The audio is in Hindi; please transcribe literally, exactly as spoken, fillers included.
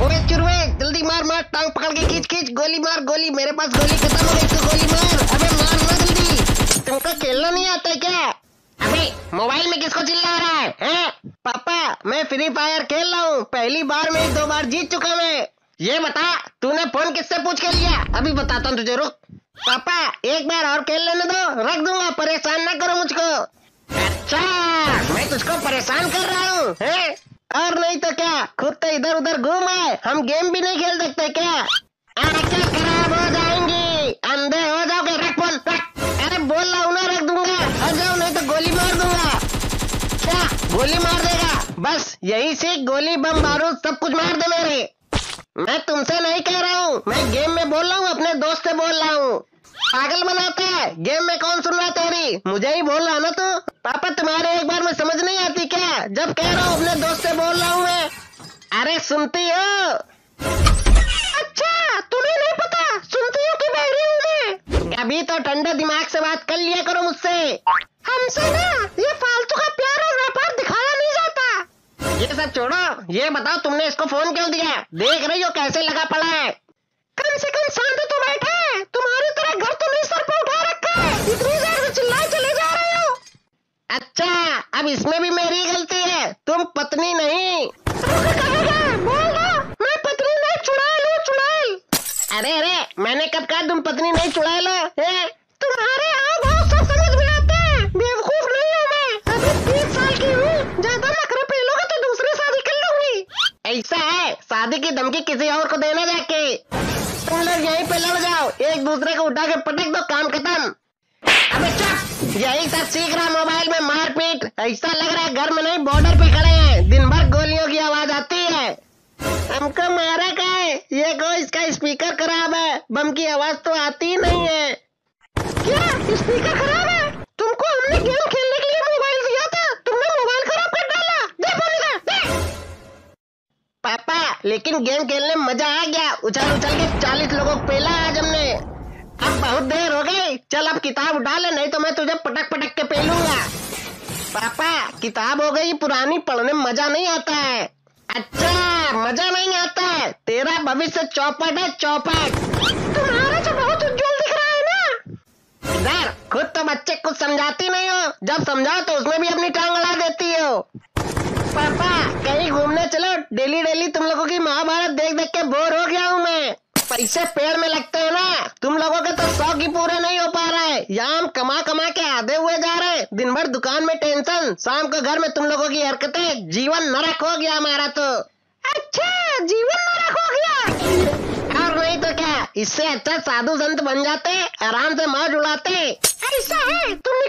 ओए चुरवे, जल्दी मार मार, टांग पकड़ के खींच खींच, गोली मार गोली, मेरे पास गोली खत्म हो गई तो गोली मार। अबे मार ना जल्दी, तुमको खेलना नहीं आता है क्या? अबे मोबाइल में किसको चिल्ला रहा है, हैं? पापा मैं फ्री फायर खेल रहा हूँ, पहली बार में दो बार जीत चुका मैं। ये बता तूने फोन किससे पूछ के लिया? अभी बताता हूँ तुझे, रुक। पापा एक बार और खेल लेने दो, रख दूंगा, परेशान ना करो मुझको। अच्छा मैं तुझको परेशान कर रहा हूँ, हैं? और नहीं तो क्या, खुद तो इधर उधर घूम आए, हम गेम भी नहीं खेल सकते क्या? आंखें खराब हो जाएंगी, अंधे हो जाओगे, रख फोन रख। अरे बोल रहा हूँ ना, रख दूंगा, हट जाओ नहीं तो गोली मार दूंगा। क्या गोली मार देगा? बस यही सीख, गोली बम बारूद सब कुछ मार दे मेरे। मैं तुमसे नहीं कह रहा हूँ, मैं गेम में बोल रहा हूँ, अपने दोस्त से बोल रहा हूँ। पागल बनाता है, गेम में कौन सुन रहा तेरी, मुझे ही बोल रहा ना तू। पापा तुम्हारे एक बार में समझ नहीं आती क्या, जब कह रहा हूँ अपने दोस्त से बोल रहा हूँ मैं। अरे सुनती हो? अच्छा तुम्हें नहीं पता सुनती हो कि बहरी हूँ मैं? अभी तो ठंडे दिमाग से बात कर लिया करो मुझसे। हमसे ना ये फालतू का प्यार और व्यापार दिखाया नहीं जाता। ये सब छोड़ो, ये बताओ तुमने इसको फोन क्यों दिया? देख रही हो कैसे लगा पड़ा है। कम से कम शांत तो बैठे, तुम्हारी तरह घर तो नहीं सर पे उठा रखा है, इतनी देर से चिल्लाए चले जा रहे हो। अच्छा अब इसमें भी मेरी गलती है, तुम पत्नी नहीं। बोल दो मैं पत्नी नहीं, चुड़ैल हूँ चुड़ैल। अरे अरे मैंने कब कहा तुम पत्नी नहीं, चुड़ैल हो? तुम्हारे हाव भाव सब समझ में आते हैं, बेवकूफ नहीं हूँ मैं, अभी तीस साल की हूँ, ज्यादा नखरे पेलोगे तो दूसरी शादी कर लूंगी। ऐसा है, शादी की धमकी किसी और को देना जाके। तुम लोग यहीं पे लड़ जाओ, एक दूसरे को उठा के पटक दो, काम खत्म। अबे चुप, यही सब सीख रहा मोबाइल में मारपीट, ऐसा लग रहा है घर में नहीं बॉर्डर पे खड़े हैं, दिन भर गोलियों की आवाज आती है। हमको मारा क्या है? ये को इसका स्पीकर खराब है, बम की आवाज तो आती ही नहीं है। क्या स्पीकर खराब है? तुमको हमने गेम खेलने के लिए मोबाइल दिया था, तुमने मोबाइल खराब कर डाला, दे फोन इधर, दे। पापा लेकिन गेम खेलने में मजा आ गया, उछल उछल के चालीस लोगों को पेला आज हमने। अब बहुत देर हो गई, चल अब किताब उठा ले, नहीं तो मैं तुझे पटक पटक के पेलूंगा। पापा किताब हो गई पुरानी, पढ़ने में मजा नहीं आता है। अच्छा मजा नहीं आता है, तेरा भविष्य चौपट है चौपट। तुम्हारा तो बहुत उज्जवल दिख रहा है ना। इधर खुद तो बच्चे कुछ समझाती नहीं हो, जब समझाओ तो उसमें भी अपनी टांग अड़ा देती हो। पापा कहीं घूमने चलो, डेली डेली तुम लोगों की महाभारत देख देख के बोर हो गया हूँ मैं। पैसे पेड़ में लगते हैं ना, तुम लोगों के तो शौक ही पूरे नहीं हो पा रहे, यहाँ हम कमा कमा के आधे हुए जा रहे हैं, दिन भर दुकान में टेंशन, शाम को घर में तुम लोगों की हरकतें, जीवन नरक हो गया हमारा तो। अच्छा जीवन नरक हो गया? और नहीं तो क्या, इससे अच्छा साधु संत बन जाते, आराम से मौज उड़ाते। ऐसा है, तुमने